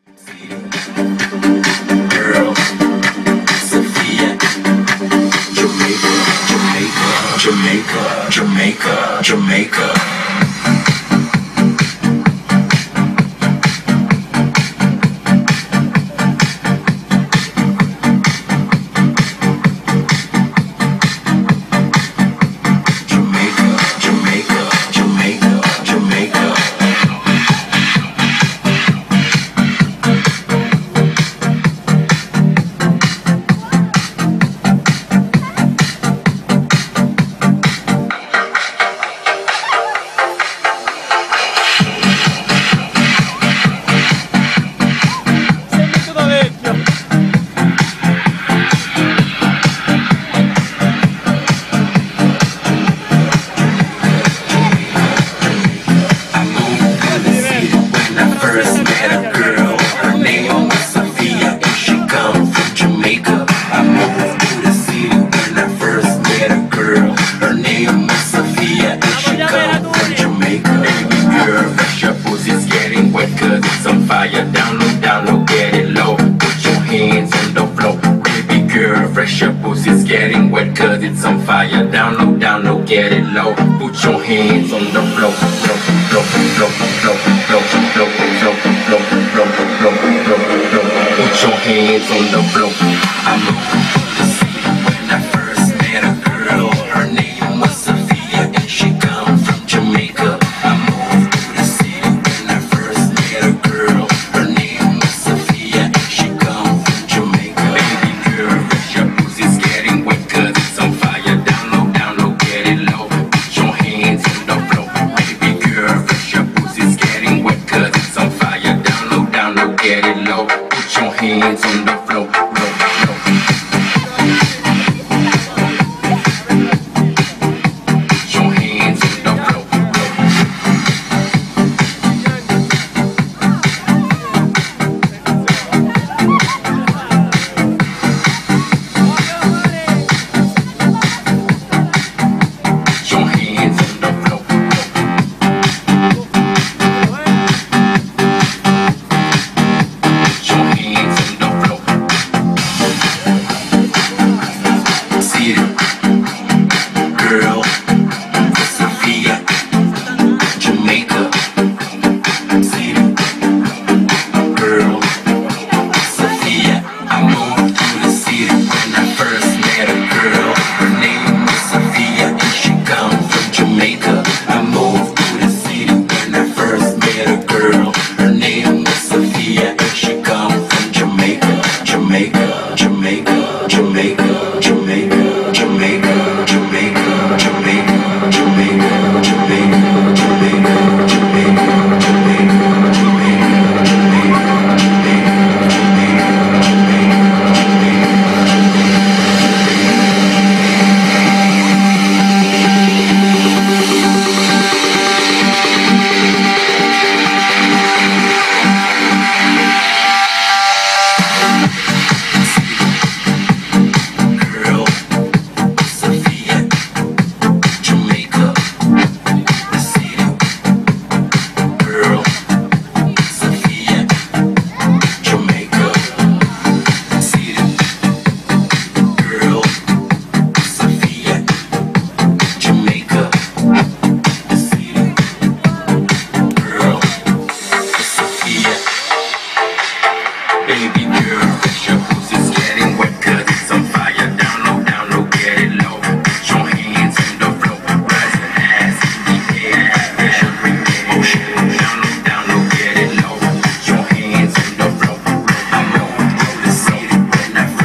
Girl, Sophia, Jamaica, Jamaica, Jamaica, Jamaica, Jamaica. Fresh your pussy's getting wet cause it's on fire. Download, download, get it low. Put your hands on the floor. Flow, flow, flow, flow, flow, flow, flow, flow, flow, flow, flow, flow. Put your hands on the floor. I moved to the city when I first met a girl. Her name was Sophia and she come from Jamaica. I moved to the city when I first met a girl. Her name was Sophia and she come from Jamaica. Baby girl, fresh your pussy's getting wet cause it's on fire. Download, download, get it low. Put your hands on the floor. Baby girl, fresh your pussy's getting wet cause it's on fire. Download, download, get it low. Put your hands on the floor.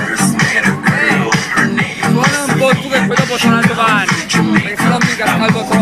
Poi dopo suona il domani, perché se no mica scaldo